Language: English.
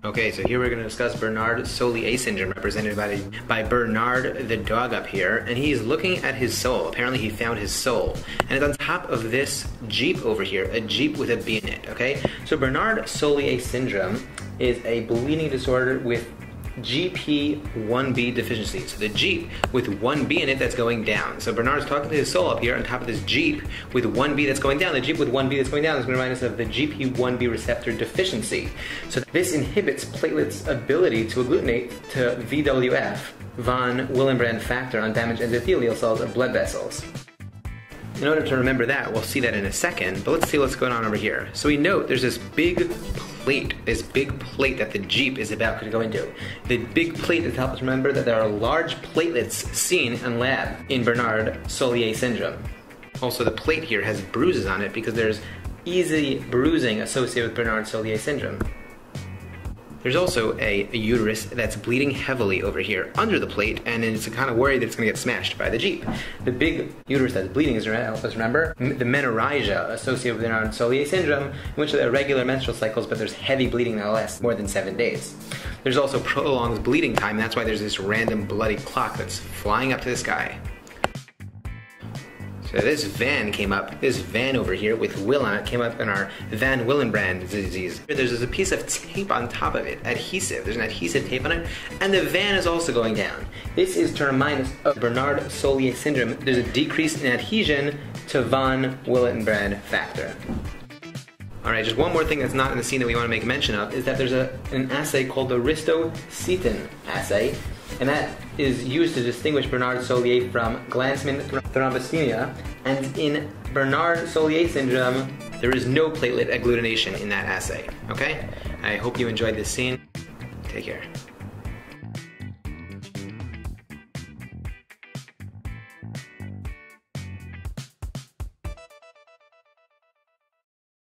Okay, so here we're going to discuss Bernard Soulier Syndrome, represented by Bernard the dog up here, and he's looking at his soul. Apparently he found his soul, and it's on top of this Jeep over here, a Jeep with a B in it, okay? So Bernard Soulier Syndrome is a bleeding disorder with GP1B deficiency. So the Jeep with 1B in it that's going down. So Bernard's talking to his soul up here on top of this Jeep with 1B that's going down. The Jeep with 1B that's going down is going to remind us of the GP1B receptor deficiency. So this inhibits platelets' ability to agglutinate to VWF, von Willebrand factor, on damaged endothelial cells of blood vessels. In order to remember that, we'll see that in a second, but let's see what's going on over here. So we note there's this big plate that the Jeep is about to go into. The big plate is to help us remember that there are large platelets seen in lab in Bernard Soulier Syndrome. Also, the plate here has bruises on it because there's easy bruising associated with Bernard Soulier Syndrome. There's also a uterus that's bleeding heavily over here under the plate, and it's kind of worried that it's going to get smashed by the Jeep. The big uterus that's bleeding is, help us remember, the menorrhagia associated with Bernard Soulier Syndrome, in which there are regular menstrual cycles, but there's heavy bleeding that lasts more than 7 days. There's also prolonged bleeding time, and that's why there's this random bloody clot that's flying up to the sky. So this van over here with Will on it came up in our Van Willebrand disease. There's a piece of tape on top of it, adhesive. There's an adhesive tape on it, and the van is also going down. This is to remind us of Bernard Soulier Syndrome. There's a decrease in adhesion to von Willebrand factor. Alright, just one more thing that's not in the scene that we want to make mention of is that there's an assay called the Risto-Seton assay, and that is used to distinguish Bernard Soulier from Glanzmann thrombocythemia. And in Bernard Soulier Syndrome, there is no platelet agglutination in that assay. Okay? I hope you enjoyed this scene. Take care.